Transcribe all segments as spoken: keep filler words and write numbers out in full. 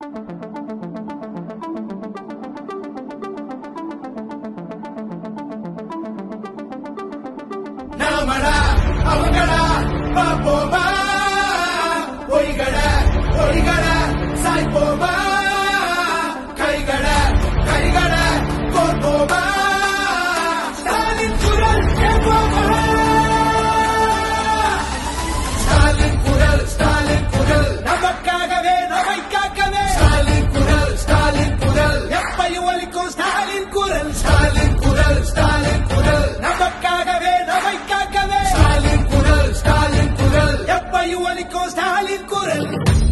நாமடா அவங்கடா பாப்போமா பொய்கட பொய்கட சாய்ப்போமா கைகட கைகட கோர்ப்போமா ஸ்டாலின் குரல் கேட்போமா ஸ்டாலின் குரல் ஸ்டாலின் குரல் நமக்காகவே நம்மை காக்கவே ஸ்டாலின் குரல் ஸ்டாலின் குரல் எப்பையும் ஒலிக்கும் ஸ்டாலின் குரல் ஸ்டாலின் குரல் ஸ்டாலின் குரல் நமக்காகவே நம்மை காக்கவே ஸ்டாலின் குரல் ஸ்டாலின் குரல் எப்பையும் ஒலிக்கும் ஸ்டாலின் குரல்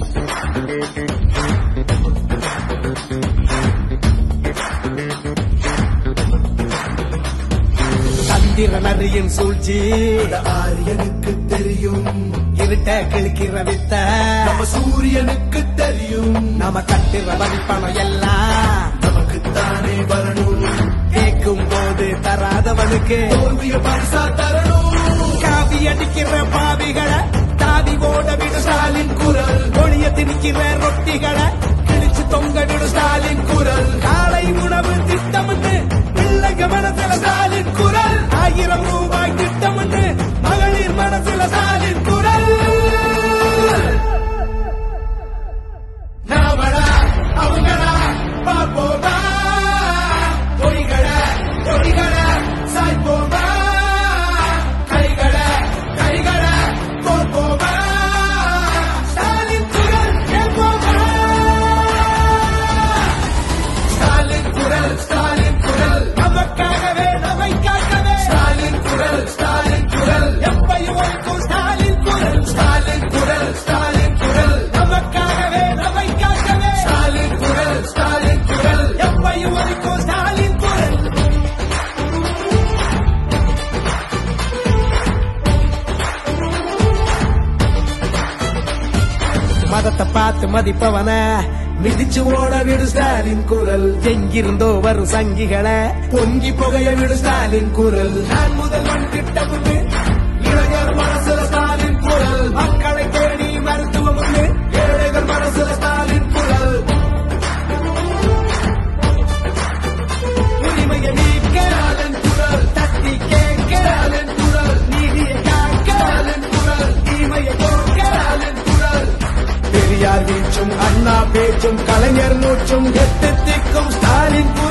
சந்திரனரியின் சூழ்ச்சி ஆரியனுக்கு தெரியும் இருட்ட கிழக்கிற வித்த நம்ம சூரியனுக்கு தெரியும் நம்ம கட்டுற மதிப்பணம் எல்லாம் நமக்குத்தானே வரணும் கேட்கும் போது தராதவனுக்கு தோல்விய பரிசா தரணும் காவி அடிக்கிற பாவிகளை தாவி ஓட விடு ஸ்டாலின் குரல் ஒளிய திணிக்கிற ரொட்டிகளை கிழிச்சு தொங்க விடு ஸ்டாலின் குரல் காலை உணவு திட்டம் பிள்ளைங்க மனசுல ஸ்டாலின் குரல் ஆயிரம் ரூபாய் திட்டம் மகளிர் மனசுல ஸ்டாலின் குரல் நாமடா அவங்கடா பாப்போமா பொய்கட பொய்கட சாய்ப்போமா கைகட கைகட கோர்ப்போமா ஸ்டாலின் குரல் கேட்போமா ஸ்டாலின் குரல் ஸ்டாலின் குரல் நமக்காகவே நம்மை காக்கவே ஸ்டாலின் குரல் ஸ்டாலின் குரல் எப்பையும் ஒலிக்கும் ஸ்டாலின் குரல் ஸ்டாலின் குரல் ஸ்டாலின் குரல் நமக்காகவே நம்மை காக்கவே ஸ்டாலின் குரல் ஸ்டாலின் குரல் எப்பையும் ஒலிக்கும் ஸ்டாலின் குரல் மதத்தை பார்த்து மதிப்பவன மிதிச்சு ஓட விடு ஸ்டாலின் குரல் எங்கிருந்தோ வரும் சங்கிகளை பொங்கி புகைய விடு ஸ்டாலின் குரல் நான் முதல்வன் திட்டம் இளைஞர் மனசுல ஸ்டாலின் குரல் மக்களை தேடி மருத்துவம் ஏழைகள் மனசுல ஸ்டாலின் குரல் உரிமையை நீக்க ஸ்டாலின் குரல் தட்டி கேட்க ஸ்டாலின் குரல் நீதியை காக்க ஸ்டாலின் குரல் தீமையை போக்க ஸ்டாலின் குரல் பெரியார் வீச்சும் அண்ணா பேச்சும் கலைஞர் மூச்சும் எட்டு திக்கும் ஸ்டாலின்